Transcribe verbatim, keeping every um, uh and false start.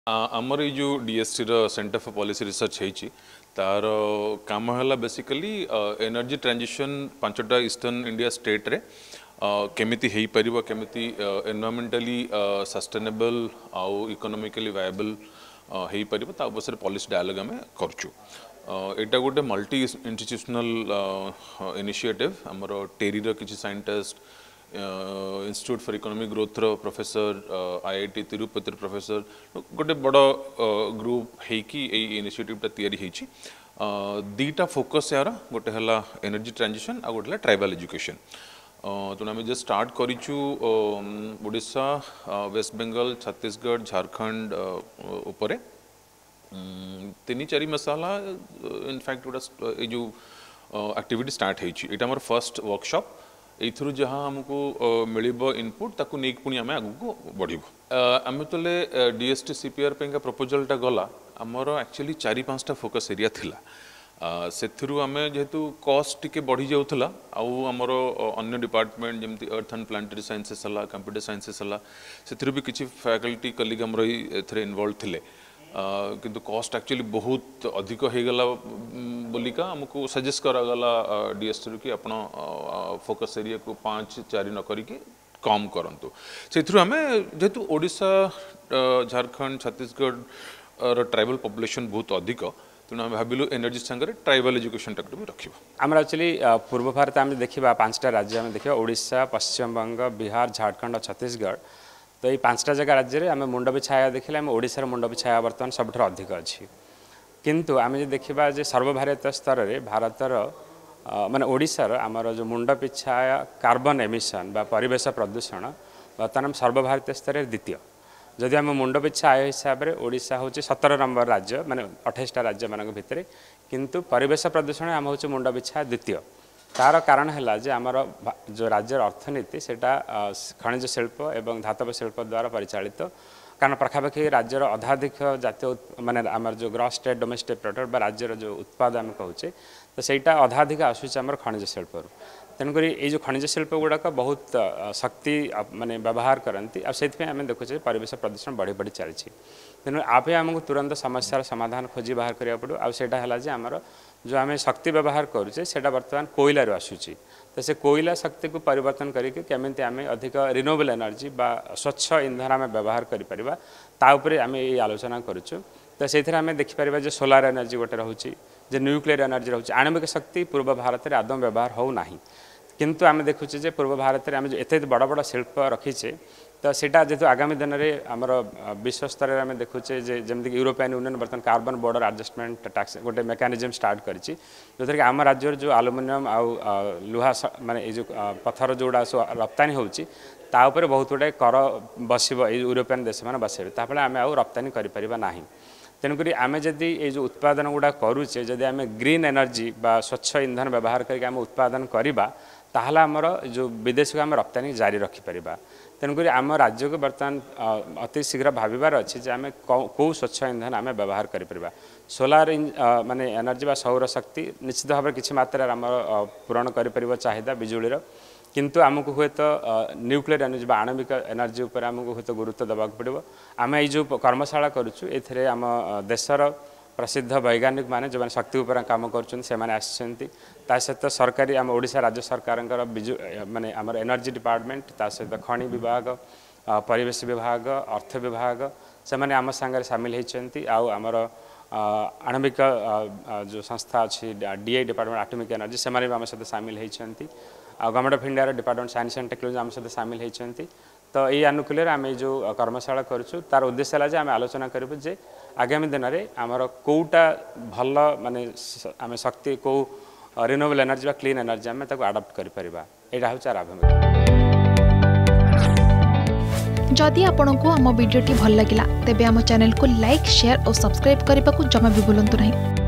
आमर जो डीएसटी रो सेंटर फॉर पॉलिसी रिसर्च है तार काम है बेसिकली एनर्जी ट्रांजिशन पांचटा ईस्टर्न इंडिया स्टेट रे केमिति हेई परिबो केमिति एनवायरमेंटली सस्टेनेबल आउ इकोनॉमिकली वायबल हेई परिबो ता बसरे पॉलिसी डायलॉग में करछु। एटा गोटे मल्टी इंस्टीट्यूशनल इनिशिएटिव हमरो टेरी रो किछि scientist institute for economic growth रो प्रोफेसर आईआईटी तिरुपति प्रोफेसर गोटे बड़ ग्रुप हेकी ए इनिशिएटिव ता तयारी हेछि। दीटा फोकस यार गोटे हला एनर्जी ट्रांजिशन आ गोटे ट्राइबल एजुकेशन। तो आम जस्ट स्टार्ट करिछु ओडिशा वेस्ट बेंगल छत्तीसगढ़ झारखंड उपरे तीन चार मसाला इनफैक्ट गोटा जो एक्टिविटी स्टार्ट हेछि। एटा हमर फर्स्ट वर्कशॉप एथुरु जहाँ हमको मिलिबो इनपुट ताकू नेक पुनी आमे आगु बढ़िबो। आमे तले डीएसटी सीपीआर पेंका प्रपोजल टा गला हमर एक्चुअली चारि पांचटा फोकस एरिया थिला। सेथुरु आमे जेहेतु कॉस्ट टिके बढ़ी जाउथला आउ हमर अन्य डिपार्टमेंट जेमति अर्थ एंड प्लांटरी साइंसेस हला कंप्यूटर साइंसेस हला सेथुरु भी किछि फैकल्टी कलीग हमर एथरे इन्वॉल्व थिले। किंतु कॉस्ट एक्चुअली बहुत अधिक हो गला बोलिका हमको सजेस्ट करा गला डीएसटी कि आपण फोकस एरिया को पाँच चार न करिके कम करंतु। सेथुरु हमें जेहेतु ओडिशा झारखंड छत्तीसगढ़ रो ट्राइबल पॉपुलेशन बहुत अधिक तेणु आम भाविलु एनर्जी संगे ट्राइबल एजुकेशन टाक भी रखिबा। आम एक्चुअली पूर्व भारत आम देखा पांचटा राज्य आम देखा ओडिशा पश्चिम बंग बिहार झारखंड और छत्तीसगढ़। तो ये पांचटा जगह राज्य में आम मुंड छाया देखिले आम ओडिशार मुंड छाया बर्तमान सबुठ अधिक अच्छी। किंतु आम जो देखा जे सर्वभारतीय स्तर में भारतर माने ओडिशार आमर जो मुंड पिछा कार्बन एमिशन बा परिवेश प्रदूषण बर्तमान सर्वभारतीय स्तर में द्वितीय। जदि आम मुंड पिछा आय हिसाब से ओडिशा हूँ सतर नंबर राज्य माने अठाईसटा राज्य मान भितर किंतु परिवेश प्रदूषण आम हूँ मुंड पिछा द्वितीय। तार कारण है जे आमर जो राज्यर अर्थनीति सेटा खनिज शिल्प एवं धातव शिल्प द्वारा परिचालित। कारण पाखापाखि राज्यर अधाधिक जातीय माने आमर जो ग्रॉस स्टेट डोमेस्टिक प्रोडक्ट बा राज्यर जो उत्पाद आम कहूचे तो सेटा अधाधिक आसूचे आमर खनिज शिल्प। तेणुक ये जो खनिज शिल्प गुड़ाक बहुत शक्ति माने व्यवहार करती आम आम देखुचे परिवेश प्रदूषण बढ़ी बढ़ी चली। तेणु आपे आमको तुरंत समस्यार समाधान खोजी बाहर करा पड़ो। आटा है आमर जो आम शक्ति व्यवहार करुचे से बर्तमान कोयला आसूची तो से कोयला शक्ति को परिवर्तन करके केमिति आम अधिक रिन्यूएबल एनर्जी बा स्वच्छ इंधन आम व्यवहार करिपरिबा ता उपरे आम ये आलोचना करुचु। तो से आम देखिपर जो सोलार एनर्जी गोटे रोचे जो न्यूक्लियर एनर्जी रोचे आणविक शक्ति पूर्व भारत में आदम व्यवहार हो ना। किंतु आम देखुचे जे पूर्व भारत में आम एत बड़ बड़ शिल्प रखीचे तो सेटा जेहेतु आगामी दिन में आमर विश्व स्तर में आम देखुचे जमीक यूरोपियन यूनियन बर्तमान कार्बन बॉर्डर एडजस्टमेंट टैक्स गोटे मेकानिजम स्टार्ट करिछि जो कि आम राज्य जो आलुमिनियम आउ लुहा माने जो पत्थर जोड़ा सब रप्तानी होउछि ता उपरे बहुत गुड़ाए कर बसब यूरोपियन देश मैंने बसबे ताफले आम आउ रप्तानी करिपरिबा नाही। तेणुक आम जदि ये जो उत्पादन गुड़ा करुचे जदि आम ग्रीन एनर्जी बा स्वच्छ इंधन व्यवहार करके आम उत्पादन करवा ताहले आमर जो विदेश को आम रप्तानी जारी रखिपर। तेणुक आम राज्य को बर्तमान अति शीघ्र भाविबार अच्छी जे आम कौ स्वच्छ इंधन आम व्यवहार करिपरिबा। सोलार माने एनर्जी बा सौर शक्ति निश्चित भाव किछि मात्रा आम पूरण करिपरिबो चाहिदा बिजुलीर। किंतु आमको हुए तो न्यूक्लियर एनर्जी बा आणविक एनर्जी उपर आमको हुए तो गुरुत्व देवाक पड़ो। आम ये कर्मशाला करुचु एथिरे आम देशर प्रसिद्ध वैज्ञानिक माने जो शक्ति उपर काम करछन से माने आछंती ता सहित सरकारी आम ओडिशा राज्य सरकार बिजु माने आमर एनर्जी डिपार्टमेंट ता सहित खनि विभाग परिवेश विभाग अर्थ विभाग से माने आम संगे सामिल होती। आमर आणविक जो संस्था अच्छी डीआई डिपार्टमेंट एटॉमिक एनर्जी से माने आम सहित सामिल होती। Government of India department science and technology आम सहित सामिल होती। तो ये अनुकूल आम जो कर्मशाला करुचु तार उद्देश्य है आम आलोचना करूँ जे आगामी दिन में आमर कौटा भल माने आम शक्ति कौ रिन्यूएबल एनर्जी बा क्लीन एनर्जी आम आडप्ट करिपरिबा एटा हउछ आरंभ। जदि आपंक आम भिडी भल लगा तेब आम चैनल को लाइक शेयर और सब्सक्राइब करने को जमा भी भूलु नहीं।